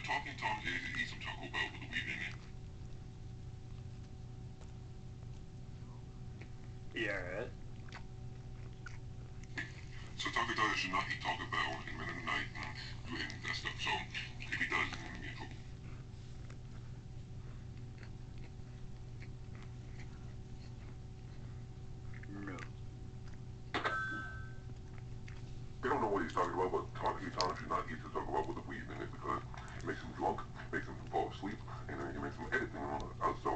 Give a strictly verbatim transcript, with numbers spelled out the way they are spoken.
talking Tom is eat some Taco Bell with the weed in it. Yeah, right. So Taco Bell should not eat Taco Bell in the middle of the night and do any of that stuff. So if he does, then he'll be in trouble. No. They don't know what he's talking about, but Tom, he Tom should not eat the Taco Bell with the weed in it because it makes him drunk, makes him fall asleep, and then it makes him edit things on the outside.